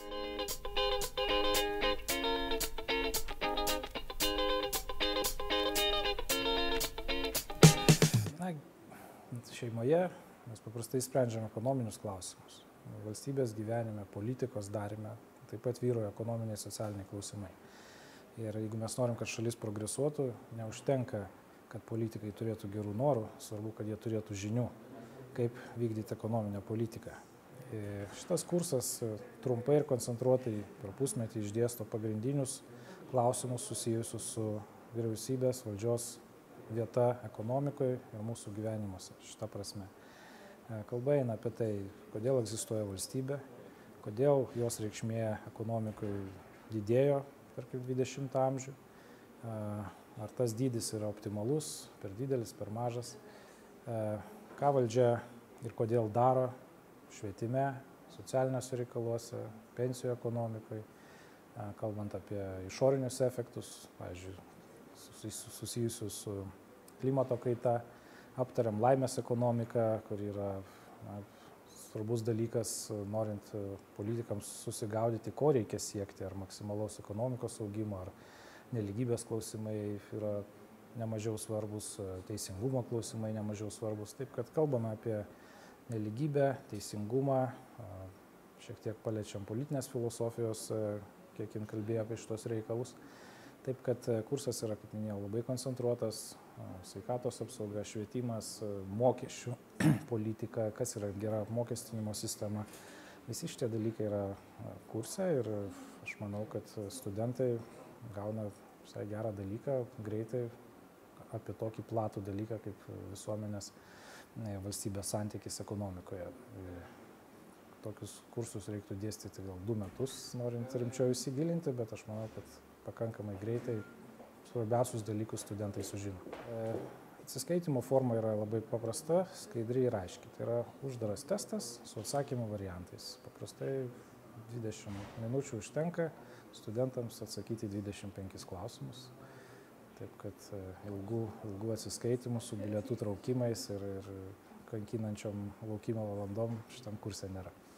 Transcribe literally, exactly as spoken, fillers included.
Na, šeimoje mes paprastai sprendžiam ekonominius klausimus. Valstybės gyvenime, politikos darime, taip pat vyroja ekonominiai socialiniai klausimai. Ir jeigu mes norim, kad šalis progresuotų, neužtenka, kad politikai turėtų gerų norų, svarbu, kad jie turėtų žinių, kaip vykdyti ekonominę politiką. Ir šitas kursas trumpai ir koncentruotai per pusmetį išdėsto pagrindinius klausimus susijusius su vyriausybės valdžios vieta ekonomikoje ir mūsų gyvenimuose šitą prasme. Kalba eina apie tai, kodėl egzistuoja valstybė, kodėl jos reikšmė ekonomikoje didėjo per dvidešimtą amžių, ar tas dydis yra optimalus, per didelis, per mažas, ką valdžia ir kodėl daro švietime, socialiniuose reikaluose, pensijų ekonomikoje, kalbant apie išorinius efektus, pavyzdžiui, susijusius su klimato kaita, aptariam laimės ekonomiką, kur yra na, svarbus dalykas, norint politikams susigaudyti, ko reikia siekti, ar maksimalaus ekonomikos augimo, ar nelygybės klausimai yra nemažiau svarbus, teisingumo klausimai nemažiau svarbus. Taip, kad kalbame apie nelygybę, teisingumą, šiek tiek paliečiam politinės filosofijos, kiek jin kalbėjo apie šitos reikalus. Taip, kad kursas yra, kaip minėjau, labai koncentruotas, sveikatos apsauga, švietimas, mokesčių politika, kas yra gera apmokestinimo sistema. Visi šitie dalykai yra kurse ir aš manau, kad studentai gauna visai gerą dalyką, greitai apie tokį platų dalyką kaip visuomenės valstybės santykis ekonomikoje. Tokius kursus reiktų dėstyti gal du metus, norint rimčiau įsigilinti, bet aš manau, kad pakankamai greitai svarbiausius dalykus studentai sužino. Atsiskaitimo forma yra labai paprasta, skaidri ir aiški. Tai yra uždaras testas su atsakymų variantais. Paprastai dvidešimt minučių užtenka studentams atsakyti dvidešimt penkis klausimus. Taip kad ilgų, ilgų atsiskaitimų su bilietų traukimais ir, ir kankinančiom laukimo valandom šitam kurse nėra.